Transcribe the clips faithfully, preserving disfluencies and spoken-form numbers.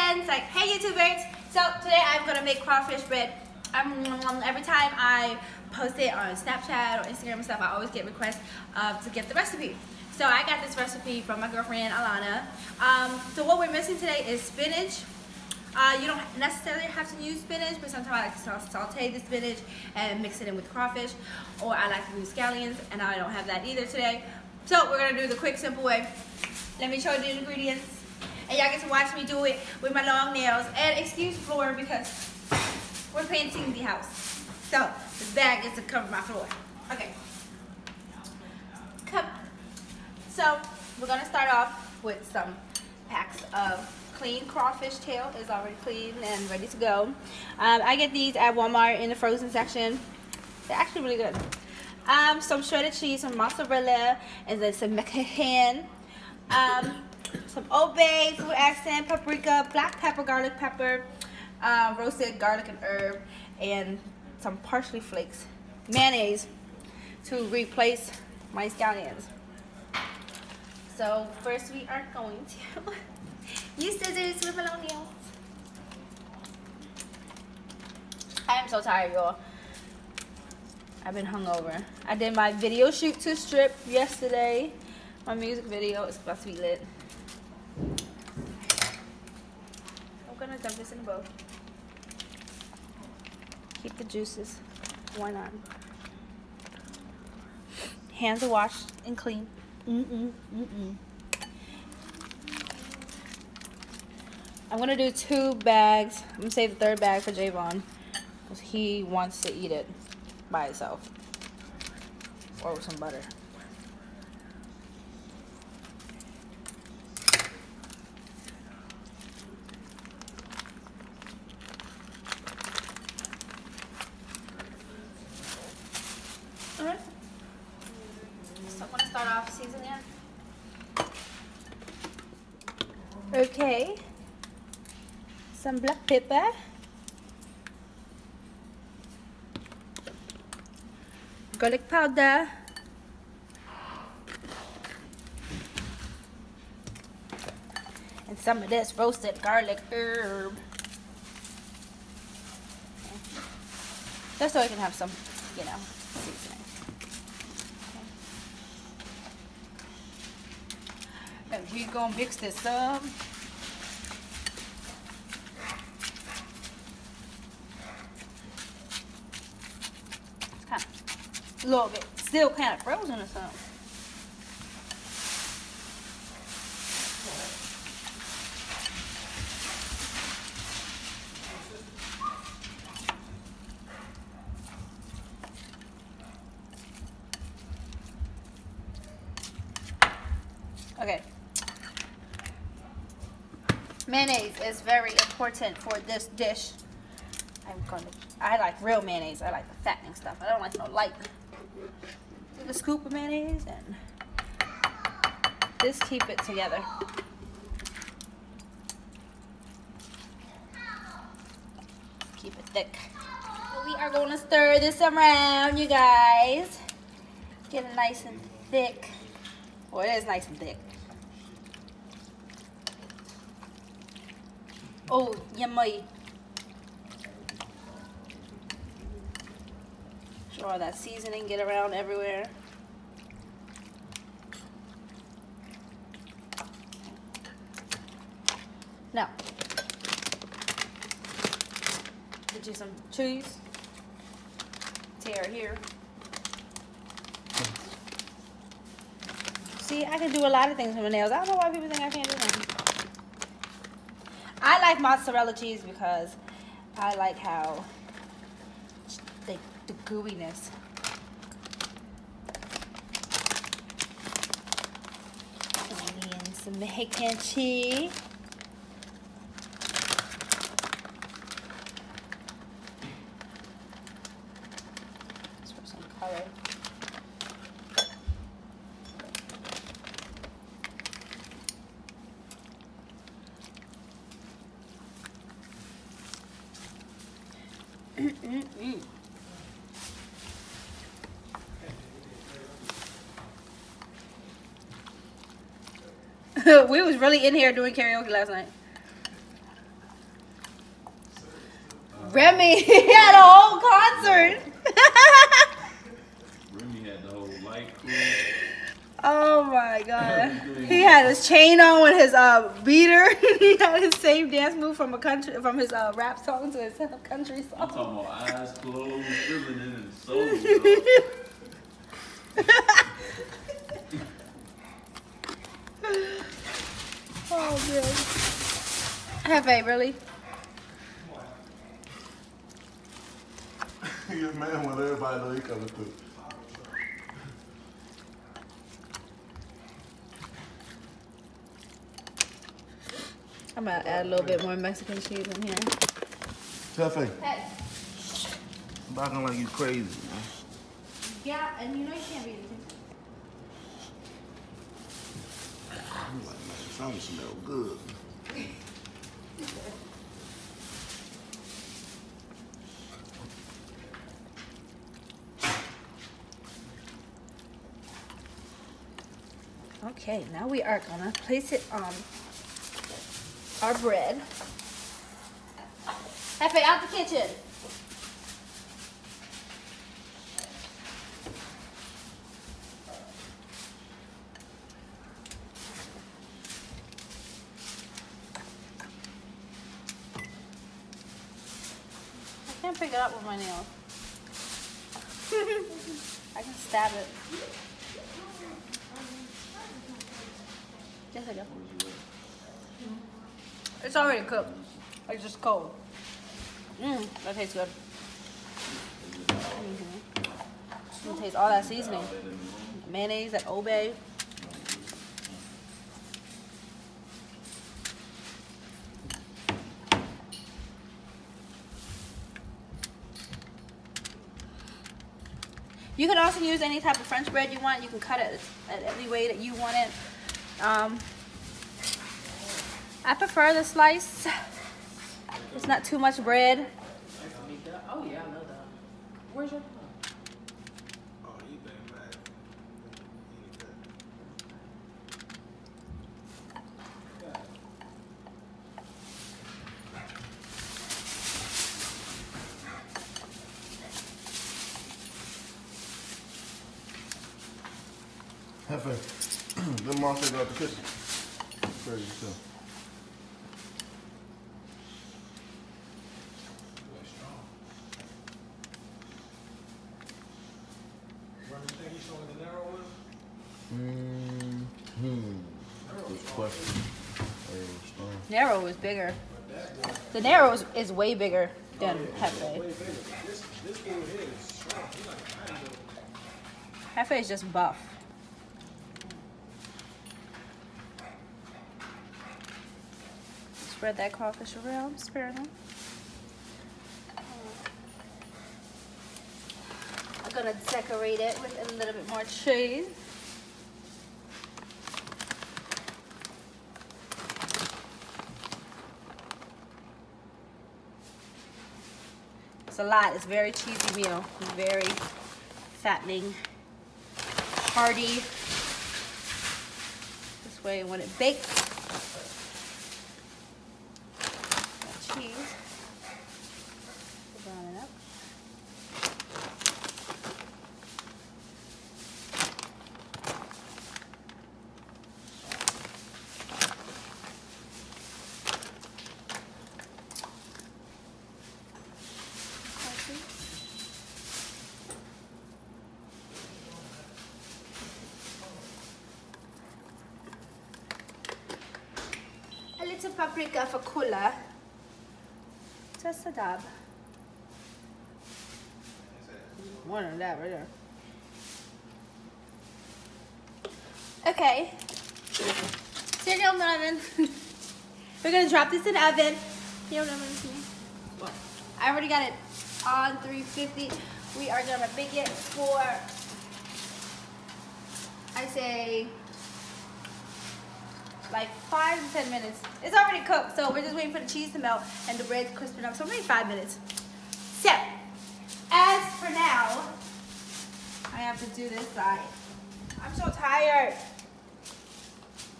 friends, like, hey YouTubers. So today I'm gonna make crawfish bread. Um, every time I post it on Snapchat or Instagram and stuff, I always get requests uh, to get the recipe. So I got this recipe from my girlfriend Alana. Um, so what we're missing today is spinach. Uh, you don't necessarily have to use spinach, but sometimes I like to saute the spinach and mix it in with crawfish, or I like to use scallions, and I don't have that either today. So we're gonna do the quick, simple way. Let me show you the ingredients, and y'all get to watch me do it with my long nails. And excuse the floor because we're painting the house, so this bag is to cover my floor. Okay. Come. So we're gonna start off with some packs of clean crawfish tail. Is already clean and ready to go. Um, I get these at Walmart in the frozen section. They're actually really good. Um, some shredded cheese, some mozzarella, and then some Mexican. Um, some Old Bay, food accent, paprika, black pepper, garlic pepper, um, roasted garlic and herb, and some parsley flakes, mayonnaise to replace my scallions. So first we are going to use scissors with my long nails. I am so tired, y'all. I've been hungover. I did my video shoot to strip yesterday. My music video is supposed to be lit. I'm gonna dump this in the bowl. Keep the juices. Why not? Hands are washed and clean. Mm-mm, mm-mm. I'm gonna do two bags. I'm gonna save the third bag for Javon because he wants to eat it by itself or with some butter. Alright. So I'm gonna start off seasoning. Okay. Some black pepper. Garlic powder. And some of this roasted garlic herb. Just so I can have some, you know, seasoning. Okay. And we're gonna mix this up. A little bit still kind of frozen or something. Okay. Mayonnaise is very important for this dish. I'm gonna I like real mayonnaise. I like the fattening stuff. I don't like no light. Take a scoop of mayonnaise and just keep it together. Keep it thick. So we are going to stir this around, you guys. Get it nice and thick. Well, it is nice and thick. Oh, yummy. All that seasoning get around everywhere. Now, get you some cheese. Tear here. See, I can do a lot of things with my nails. I don't know why people think I can't do them. I like mozzarella cheese because I like how they the gooiness. And some Mexican cheese. Just for some color. Mm-mm-mm. We was really in here doing karaoke last night. Remy, he had a whole concert. Remy had the whole light crew. Oh my god. He had his chain on with his uh beater. He had his same dance move from a country from his uh rap song to his country song. I'm talking about eyes closed, dribbling in his soul. Oh man. Hefe, really? He's man when everybody know he coming through. I'm gonna add a little bit more Mexican cheese in here. Hefe, Hey. I'm acting like you crazy, man. Yeah, and you know you can't be eating. I'm like, man, something smell good. Okay, now we are gonna place it on our bread. Hefe, out the kitchen. I can't pick it up with my nails. I can stab it. Yes, I go. It's already cooked. It's just cold. Mmm, that tastes good. Mm-hmm. You taste all that seasoning. Mayonnaise, that Old Bay. You can also use any type of French bread you want. You can cut it at any way that you want it. Um, I prefer the slice. It's not too much bread. Oh yeah, I love that. Where's your phone? Oh, you been mad. Hefe, them monsters out the kitchen. Crazy stuff. Mm-hmm. Good question. Narrow is bigger. The narrow is, is way bigger than Hefe. Hefe is just buff. Spread that crawfish around, spare them. I'm gonna decorate it with a little bit more cheese. It's a lot. It's a very cheesy meal. It's very fattening, hearty. This way, when it bakes, that cheese, brown it up. A little paprika for color. Just a dab. More than that right there. Okay. Cereal in the oven. We're gonna drop this in the oven. You know what? I already got it on three fifty. We are gonna bake it for, I say, like five to ten minutes. It's already cooked, so we're just waiting for the cheese to melt and the bread to crispen up. So maybe five minutes. So, as for now, I have to do this side. I'm so tired.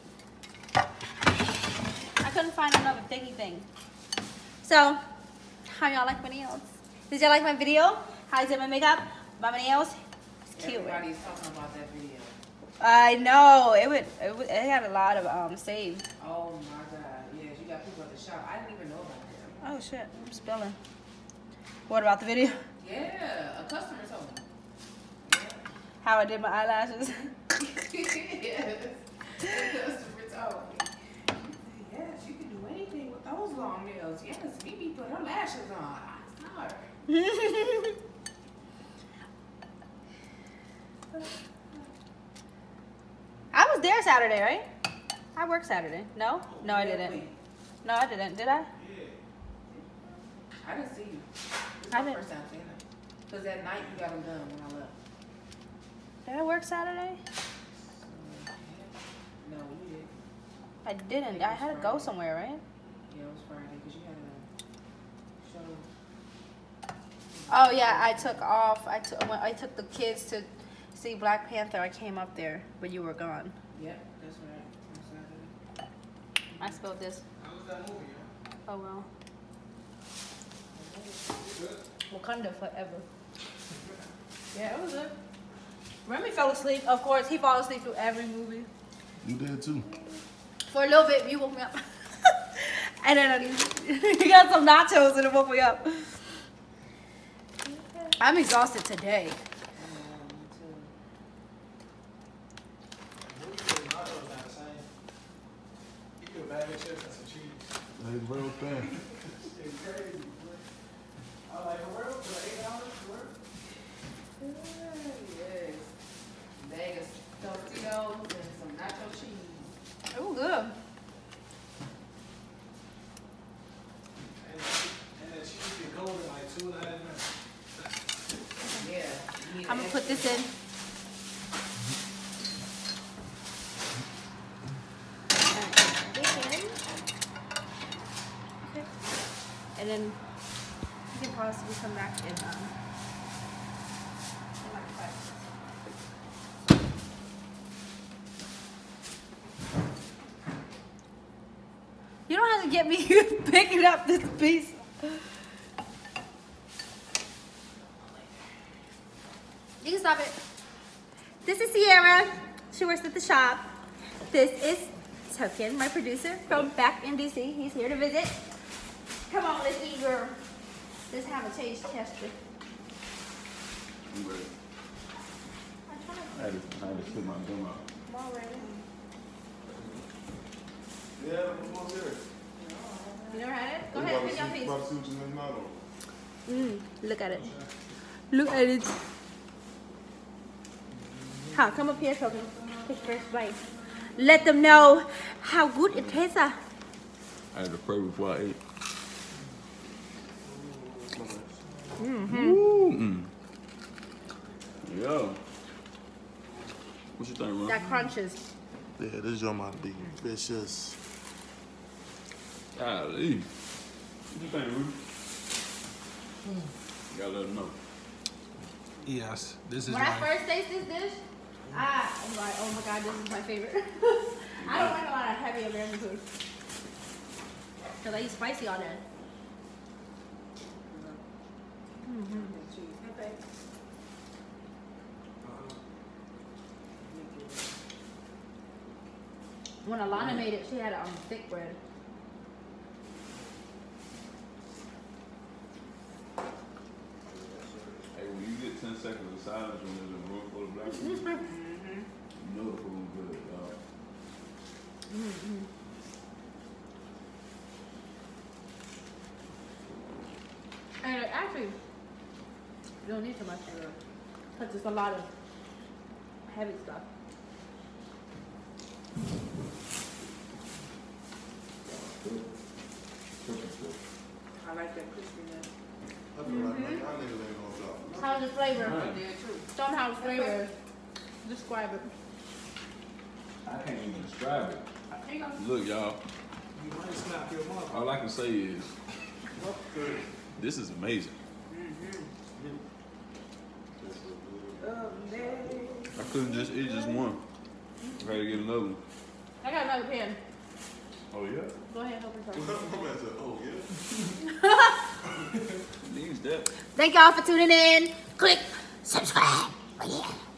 I couldn't find another thingy thing. So, How y'all like my nails? Did y'all like my video? How I did my makeup? My nails? It's cute. Everybody's talking about that video. I know. It would, it would. It had a lot of um saved. Oh my god. Yes, you got people at the shop. I didn't even know about that. Oh shit! I'm spilling. What about the video? Yeah, a customer told me. How I did my eyelashes? Yes. The customer told me. Yes, you can do anything with those long nails. Yes, Mimi put her lashes on. I saw her. I was there Saturday, right? I worked Saturday. No? No, I didn't. Wait, No, I didn't. Did I? I didn't see you. It's I my didn't. first time seeing it. Because that night you got them done when I left. Did I work Saturday? No, you did. I didn't. I had to go somewhere, right? Yeah, it was Friday because you had a show. Oh yeah, I took off. I took when I took the kids to see Black Panther. I came up there, but you were gone. Yep, that's right. On Saturday. I spilled this. How was that movie, Oh well. Good. Wakanda forever. Yeah, it was good. Remy fell asleep. Of course, he falls asleep through every movie. You did too. For a little bit, you woke me up. And then he got some nachos and it woke me up. I'm exhausted today. That is real thing. Yes. Bag of Tostitos and some nacho cheese. Oh, good. Yeah. you need I'm an gonna put this in. Okay. And then you can possibly come back in, um, in like five minutes. You don't have to get me picking up this piece. You can stop it. This is Sierra. She works at the shop. This is Token, my producer from back in D C. He's here to visit. Come on, let's eat, girl. Let's have a taste tester. I'm ready. I'm trying to I had to, I had to spit my gum out. I'm all ready. Yeah, I'm almost there. You never had it? Go ahead, pick your piece. About to see what you missing out on. Mm, look at it. Look at it. How? Come up here, Token. Take first bite. Let them know how good it tastes. Uh. I had to pray before I ate. Mm-hmm. Mm. Yo. What you think, man? That crunches. Yeah, this is your might be vicious. Golly. What you think, Rudy? You gotta let them know. Yes, this is When I like, first taste this dish, I am like, oh my god, this is my favorite. I don't like a lot of heavy American food. Because I eat spicy all day. Mm-hmm. When Alana made it, she had it on thick bread. Hey, when you get ten seconds of silence when there's a room full of black people, you know the food good, dog. Mm-hmm. And actually, you don't need so much sugar. Because it's a lot of heavy stuff. I like that crispiness. I feel like y'all niggas ain't gonna stop. How's the flavor? Right. I did too. Tell them how the flavor is. Describe it. I can't even describe it. Here you go. Look, y'all, you might snap your mouth. all I can say is, this is amazing. I couldn't just eat just one. I gotta get another one. I got another pan. Oh, yeah? Go ahead, help yourself. My man said, oh, yeah? Thank y'all for tuning in. Click subscribe. Oh, yeah.